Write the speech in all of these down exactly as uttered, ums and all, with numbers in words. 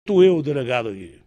eu, delegado aqui.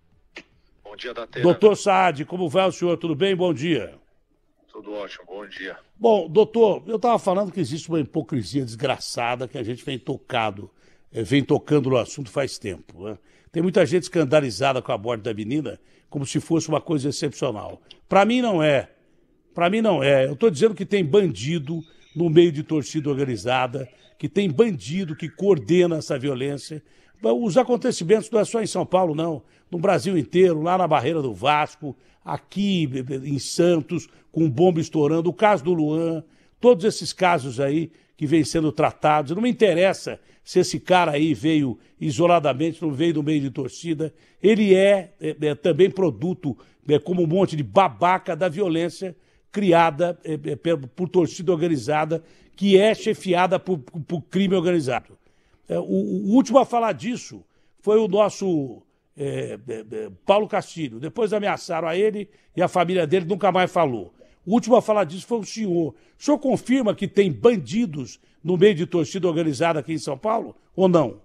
Bom dia, Datena. Doutor Saad, como vai o senhor? Tudo bem? Bom dia. Tudo ótimo, bom dia. Bom, doutor, eu estava falando que existe uma hipocrisia desgraçada que a gente vem tocado, vem tocando no assunto faz tempo. Né? Tem muita gente escandalizada com a morte da menina, como se fosse uma coisa excepcional. Para mim não é. Para mim não é. Eu estou dizendo que tem bandido no meio de torcida organizada, que tem bandido que coordena essa violência. Os acontecimentos não é só em São Paulo, não. No Brasil inteiro, lá na barreira do Vasco, aqui em Santos, com bomba estourando, o caso do Luan, todos esses casos aí que vêm sendo tratados. Não me interessa se esse cara aí veio isoladamente, não veio do meio de torcida. Ele é, é, é também produto, é, como um monte de babaca da violência criada é, é, por torcida organizada, que é chefiada por, por crime organizado. É, o, o último a falar disso foi o nosso é, é, Paulo Castilho. Depois ameaçaram a ele e a família dele nunca mais falou. O último a falar disso foi o senhor. O senhor confirma que tem bandidos no meio de torcida organizada aqui em São Paulo ou não?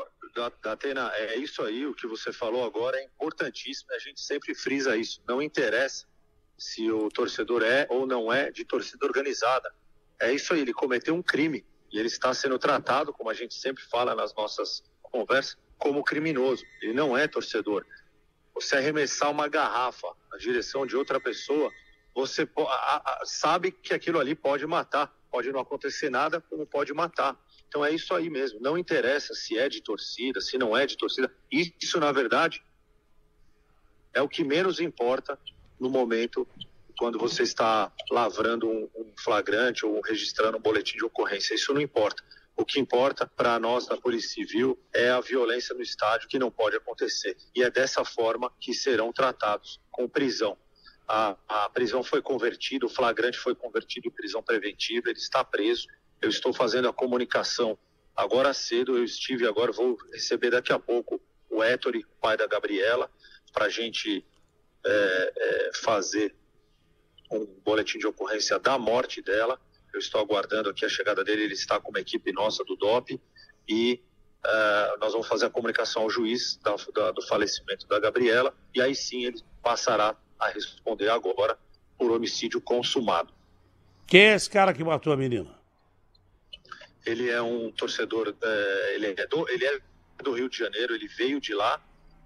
Datena, é isso aí, o que você falou agora é importantíssimo, a gente sempre frisa isso. Não interessa se o torcedor é ou não é de torcida organizada. É isso aí, ele cometeu um crime e ele está sendo tratado, como a gente sempre fala nas nossas conversas, como criminoso. Ele não é torcedor. Você arremessar uma garrafa na direção de outra pessoa, você sabe que aquilo ali pode matar. Pode não acontecer nada, como pode matar. Então é isso aí mesmo. Não interessa se é de torcida, se não é de torcida. Isso, na verdade, é o que menos importa no momento quando você está lavrando um, um flagrante ou registrando um boletim de ocorrência. Isso não importa. O que importa para nós da Polícia Civil é a violência no estádio, que não pode acontecer. E é dessa forma que serão tratados, com prisão. A, a prisão foi convertida, o flagrante foi convertido em prisão preventiva, ele está preso. Eu estou fazendo a comunicação agora cedo, eu estive agora, vou receber daqui a pouco o Héctor, pai da Gabriela, para a gente é, é, fazer um boletim de ocorrência da morte dela. Eu estou aguardando aqui a chegada dele, ele está com uma equipe nossa do D O P e uh, nós vamos fazer a comunicação ao juiz da, da, do falecimento da Gabriela e aí sim ele passará a responder agora por homicídio consumado. Quem é esse cara que matou a menina? Ele é um torcedor, uh, ele, é do, ele é do Rio de Janeiro, ele veio de lá,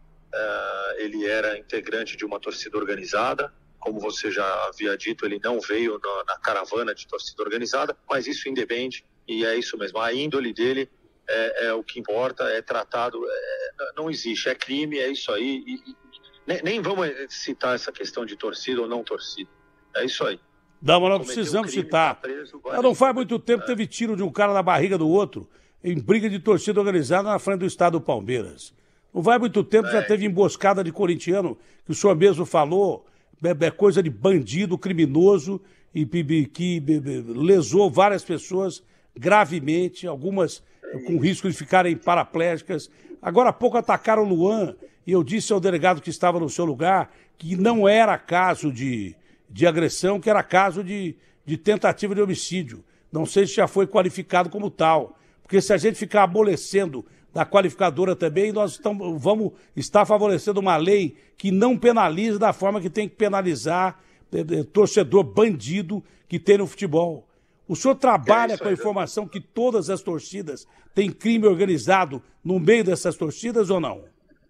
uh, ele era integrante de uma torcida organizada. Como você já havia dito, ele não veio na, na caravana de torcida organizada, mas isso independe, e é isso mesmo. A índole dele é, é o que importa, é tratado, é, não existe, é crime, é isso aí. E, e, nem, nem vamos citar essa questão de torcida ou não torcida, é isso aí. Não, mas não precisamos crime, citar. Tá preso, não faz muito tempo, é. teve tiro de um cara na barriga do outro, em briga de torcida organizada na frente do estado do Palmeiras. Não faz muito tempo, é. já teve emboscada de corintiano, que o senhor mesmo falou. É coisa de bandido, criminoso, e que lesou várias pessoas gravemente, algumas com risco de ficarem paraplégicas. Agora há pouco atacaram o Luan, e eu disse ao delegado que estava no seu lugar que não era caso de, de agressão, que era caso de, de tentativa de homicídio. Não sei se já foi qualificado como tal, porque se a gente ficar amolecendo da qualificadora também, nós estamos, vamos estar favorecendo uma lei que não penaliza da forma que tem que penalizar é, é, torcedor bandido que tem no futebol. O senhor trabalha é com a informação que todas as torcidas têm crime organizado no meio dessas torcidas ou não?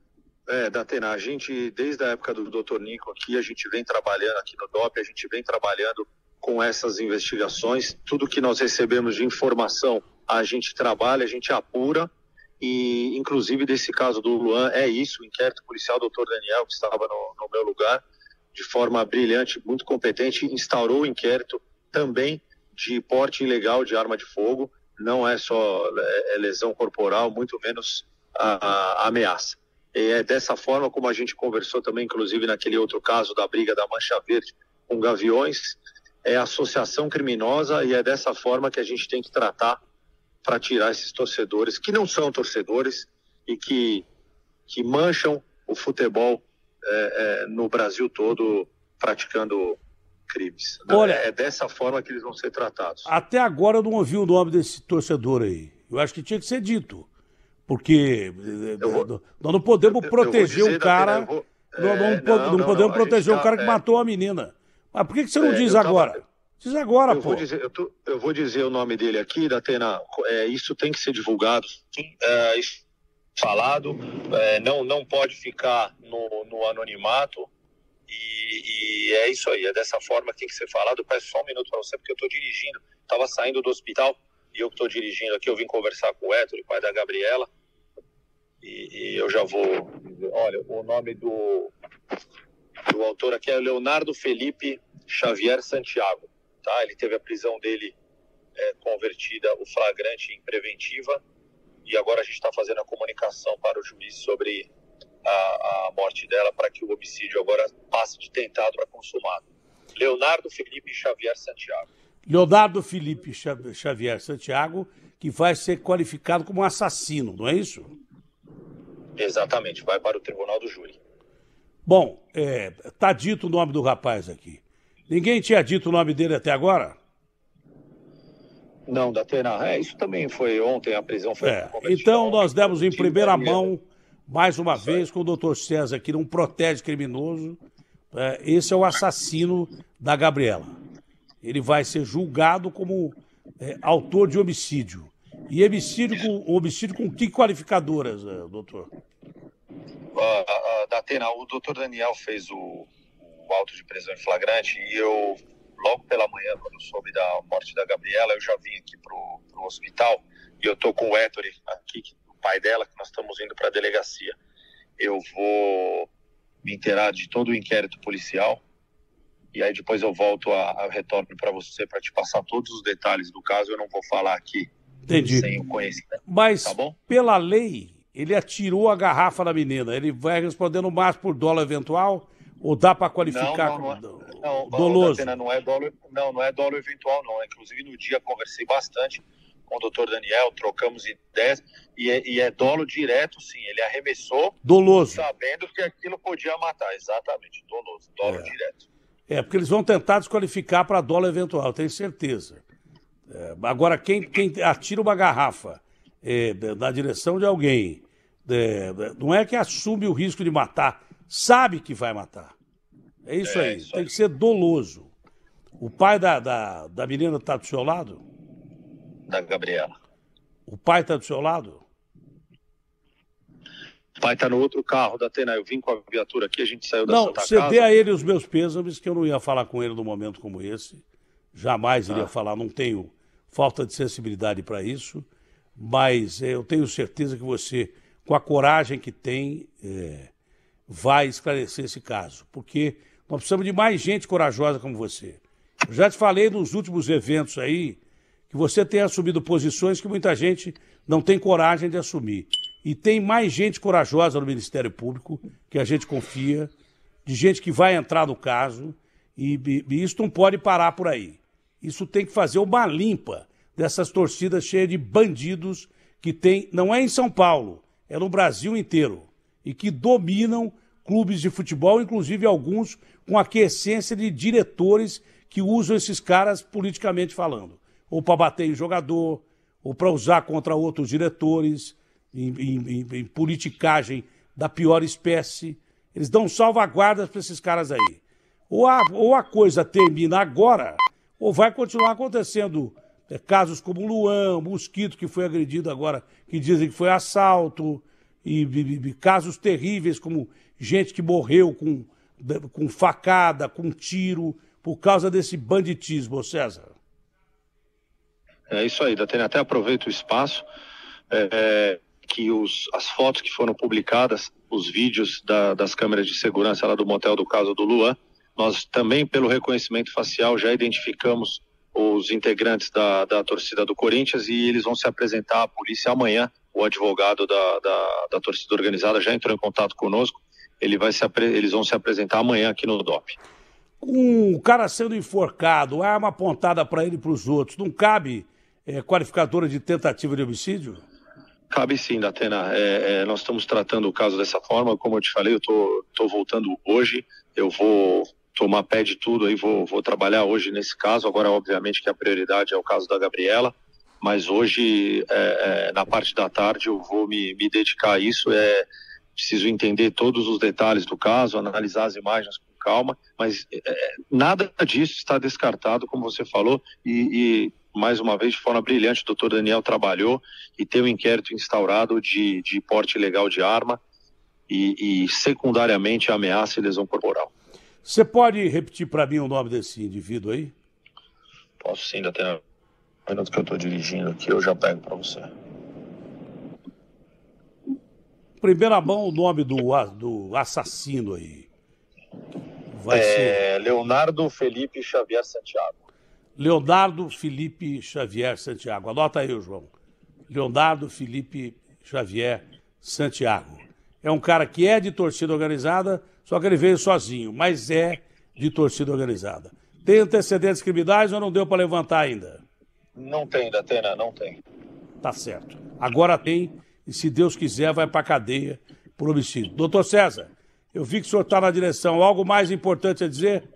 É, Datena, a gente, desde a época do doutor Nico aqui, a gente vem trabalhando aqui no D O P, a gente vem trabalhando com essas investigações. Tudo que nós recebemos de informação, a gente trabalha, a gente apura. E, inclusive, desse caso do Luan, é isso, o inquérito policial, o doutor Daniel, que estava no, no meu lugar, de forma brilhante, muito competente, instaurou o inquérito também de porte ilegal de arma de fogo, não é só é, é lesão corporal, muito menos a, a ameaça. E é dessa forma como a gente conversou também, inclusive, naquele outro caso da briga da Mancha Verde com Gaviões, é associação criminosa e é dessa forma que a gente tem que tratar para tirar esses torcedores, que não são torcedores e que, que mancham o futebol é, é, no Brasil todo praticando crimes. Olha, é dessa forma que eles vão ser tratados. Até agora eu não ouvi o nome desse torcedor aí. Eu acho que tinha que ser dito. Porque vou, nós não podemos eu, proteger eu um cara... Pena, vou, nós é, não, não, não, não podemos não, proteger um cara tá, que é, matou a menina. Mas por que, que você não é, diz agora? Tava, diz agora, eu pô. Vou dizer, eu, tô, eu vou dizer o nome dele aqui, Datena. É, isso tem que ser divulgado. Sim, é, isso falado. É, não, não pode ficar no, no anonimato. E, e é isso aí. É dessa forma que tem que ser falado. Eu peço só um minuto para você, porque eu estou dirigindo. Estava saindo do hospital e eu que estou dirigindo aqui. Eu vim conversar com o Héctor, pai da Gabriela. E, e eu já vou... Olha, o nome do, do autor aqui é Leonardo Felipe Xavier Santiago. Tá? Ele teve a prisão dele é, convertida, o flagrante em preventiva, e agora a gente está fazendo a comunicação para o juiz sobre a, a morte dela, para que o homicídio agora passe de tentado para consumado. Leonardo Felipe Xavier Santiago. Leonardo Felipe Xavier Santiago, que vai ser qualificado como assassino, não é isso? Exatamente, vai para o tribunal do júri. Bom, é, tá dito o nome do rapaz aqui. Ninguém tinha dito o nome dele até agora? Não, Datena. É, isso também foi ontem, a prisão foi... É, então nós demos em primeira mão, mais uma vez, com o doutor César, que não protege criminoso. É, esse é o assassino da Gabriela. Ele vai ser julgado como é, autor de homicídio. E homicídio com, homicídio com que qualificadoras, doutor? Uh, uh, Datena, o doutor Daniel fez o, o auto de prisão em flagrante e eu, logo pela manhã, quando eu soube da morte da Gabriela, eu já vim aqui pro, pro hospital e eu tô com o Héctor aqui, o pai dela, que nós estamos indo para a delegacia. Eu vou me inteirar de todo o inquérito policial e aí depois eu volto a, a retorno para você para te passar todos os detalhes do caso. Eu não vou falar aqui. Entendi. Sem o conhecimento. Mas, tá bom? Pela lei, ele atirou a garrafa da menina. Ele vai responder no máximo por dolo eventual? Ou dá para qualificar não, não, como não, não, doloso? Datena, não, é dolo, não, não é dolo eventual, não. Inclusive, no dia, conversei bastante com o doutor Daniel, trocamos ideias, e é, e é dolo direto, sim. Ele arremessou, doloso, sabendo que aquilo podia matar. Exatamente, doloso, dolo é. direto. É, porque eles vão tentar desqualificar para dolo eventual, tenho certeza. É, agora, quem, quem atira uma garrafa é, na direção de alguém, é, não é que assume o risco de matar, sabe que vai matar. É isso é, aí, isso tem aí. que ser doloso. O pai da, da, da menina está do seu lado? Da Gabriela. O pai está do seu lado? O pai está no outro carro, da Atena. Eu vim com a viatura aqui, a gente saiu da não, Santa Casa. Não, você dê a ele os meus pêsames, que eu não ia falar com ele num momento como esse. Jamais iria ah. falar, não tenho falta de sensibilidade para isso, mas é, eu tenho certeza que você, com a coragem que tem, é, vai esclarecer esse caso, porque nós precisamos de mais gente corajosa como você. Eu já te falei nos últimos eventos aí que você tem assumido posições que muita gente não tem coragem de assumir. E tem mais gente corajosa no Ministério Público, que a gente confia, de gente que vai entrar no caso, e, e, e isso não pode parar por aí. Isso tem que fazer uma limpa dessas torcidas cheias de bandidos que tem, não é em São Paulo, é no Brasil inteiro, e que dominam clubes de futebol, inclusive alguns com aquiescência de diretores que usam esses caras politicamente falando, ou para bater em jogador, ou para usar contra outros diretores, em, em, em politicagem da pior espécie. Eles dão salvaguardas para esses caras aí. Ou a, ou a coisa termina agora, ou vai continuar acontecendo é, casos como o Luan, o Mosquito, que foi agredido agora, que dizem que foi assalto, e, e, e casos terríveis como gente que morreu com, com facada, com tiro, por causa desse banditismo, César. É isso aí, Datena. Até aproveito o espaço, é, é, que os, as fotos que foram publicadas, os vídeos da, das câmeras de segurança lá do motel do caso do Luan, nós também, pelo reconhecimento facial, já identificamos os integrantes da, da torcida do Corinthians e eles vão se apresentar à polícia amanhã. O advogado da, da, da torcida organizada já entrou em contato conosco. Ele vai se, eles vão se apresentar amanhã aqui no D O P. Com o cara sendo enforcado, arma apontada para ele e para os outros, não cabe é, qualificadora de tentativa de homicídio? Cabe sim, Datena. É, é, nós estamos tratando o caso dessa forma. Como eu te falei, eu tô, tô voltando hoje. Eu vou tomar pé de tudo aí, vou, vou trabalhar hoje nesse caso. Agora, obviamente, que a prioridade é o caso da Gabriela, mas hoje, é, é, na parte da tarde, eu vou me, me dedicar a isso. É, preciso entender todos os detalhes do caso, analisar as imagens com calma, mas é, nada disso está descartado, como você falou, e, e mais uma vez, de forma brilhante, o doutor Daniel trabalhou e tem um inquérito instaurado de, de porte ilegal de arma e, e secundariamente, ameaça e lesão corporal. Você pode repetir para mim o nome desse indivíduo aí? Posso sim, ainda tem um minuto que eu estou dirigindo aqui, eu já pego para você. Primeira mão, o nome do, do assassino aí. Vai é, ser... Leonardo Felipe Xavier Santiago. Leonardo Felipe Xavier Santiago. Anota aí, João. Leonardo Felipe Xavier Santiago. É um cara que é de torcida organizada, só que ele veio sozinho, mas é de torcida organizada. Tem antecedentes criminais ou não deu para levantar ainda? Não tem, Datena, não tem. Tá certo. Agora tem, e se Deus quiser, vai para cadeia por homicídio. Doutor César, eu vi que o senhor está na direção. Algo mais importante a dizer?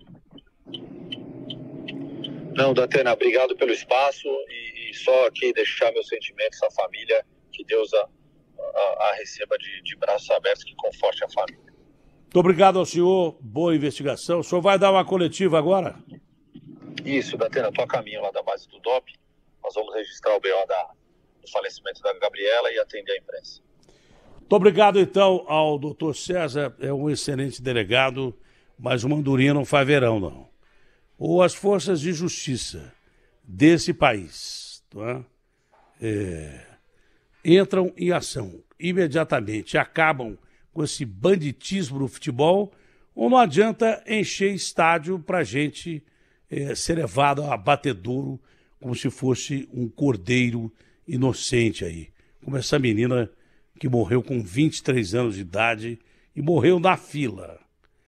Não, Datena, obrigado pelo espaço e, e só aqui deixar meus sentimentos à família, que Deus a, a, a receba de, de braços abertos, que conforte a família. Muito obrigado ao senhor, boa investigação. O senhor vai dar uma coletiva agora? Isso, Datena, estou a caminho lá da base do D O P. Nós vamos registrar o B O da, do falecimento da Gabriela e atender a imprensa. Muito obrigado, então, ao doutor César. É um excelente delegado, mas o Mandurinha não faz verão, não. Ou as forças de justiça desse país, não é? É, entram em ação imediatamente, acabam com esse banditismo no futebol, ou não adianta encher estádio para a gente é, ser levado a batedouro como se fosse um cordeiro inocente aí. Como essa menina que morreu com vinte e três anos de idade e morreu na fila.